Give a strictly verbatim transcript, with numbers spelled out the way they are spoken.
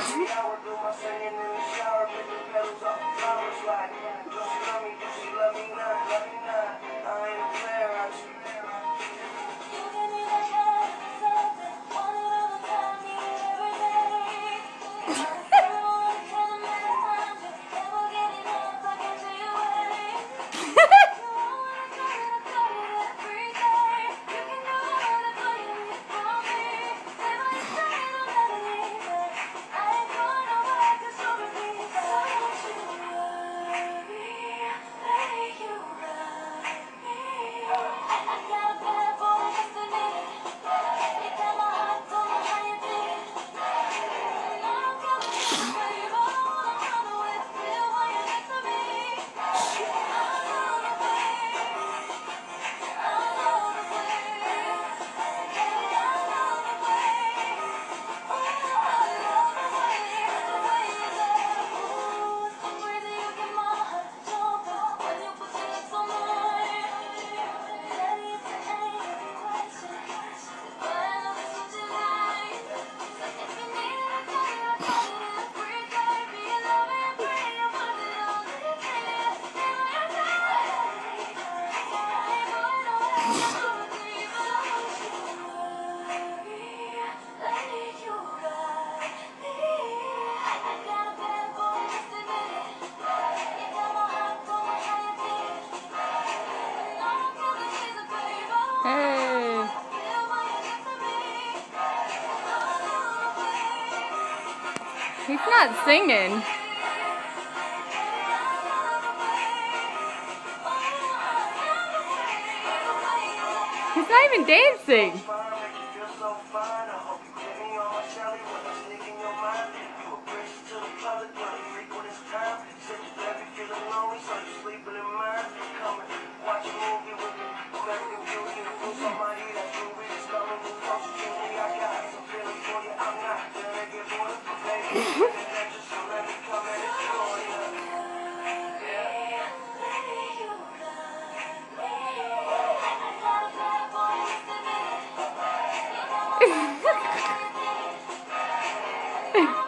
Every hour do my singing in the shower, pick the pedals off the flowers like, do she love me, do she love me not, love me not, I ain't a player, I just Hey. He's not singing. He's not even dancing. Yeah.